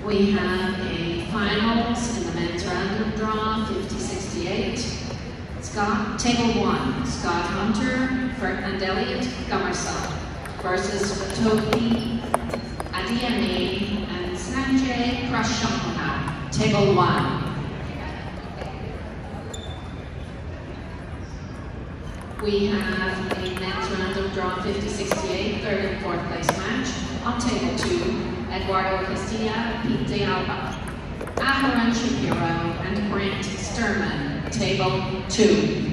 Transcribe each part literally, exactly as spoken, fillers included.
We have a finals in the men's random draw, fifty sixty-eight. Scott, table one, Scott Hunter and Elliot Gummersall versus Toby Adiani and Sanjay Krashamana, table one. We have a men's random draw fifty sixty-eight, third and fourth place match. On table two, Eduardo Castilla, Pete De Alba, Aharon Shapiro, and Brent Sturman, table two.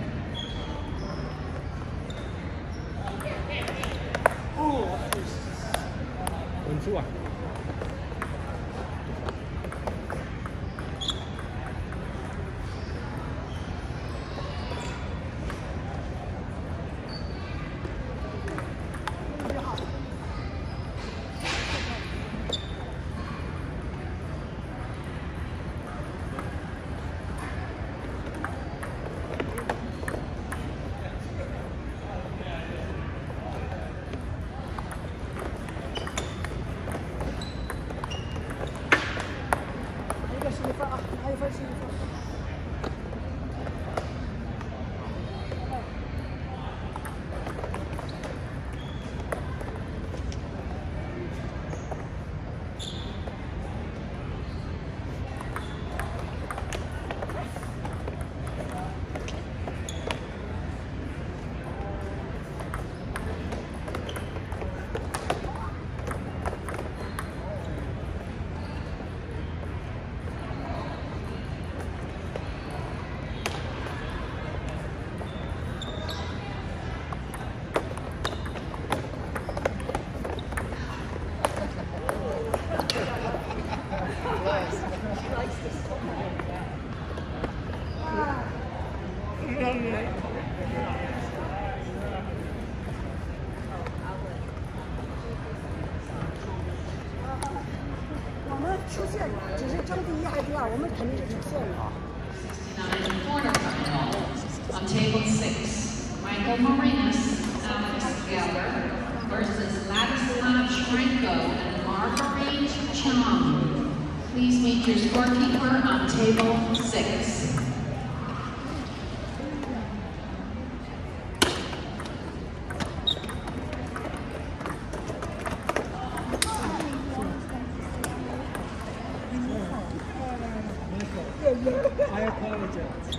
On table six, Michael Marinas, Alex Geller versus Ladislav Shrenko and Marguerite Chong. Please meet your scorekeeper on table six. I apologize.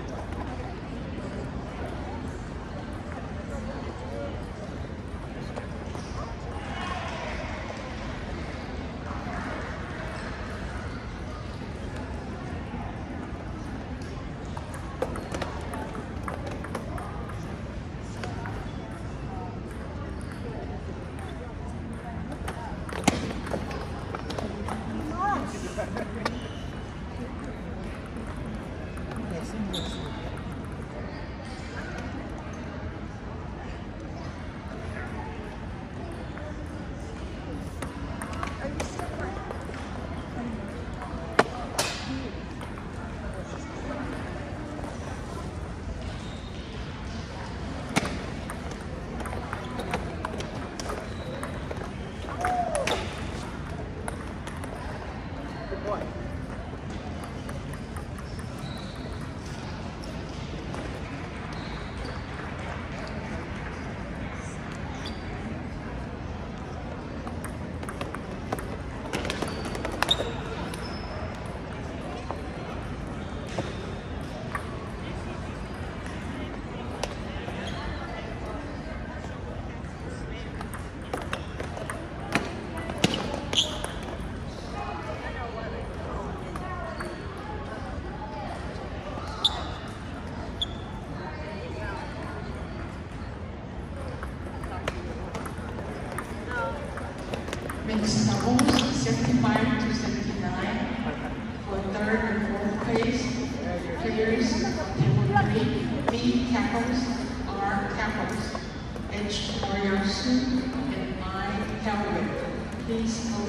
Mixed doubles, seventy-five to seventy-nine. For third and fourth place, figures, table three, B Cappos, R Cappos, H Oriarsu, and I Calvin. Please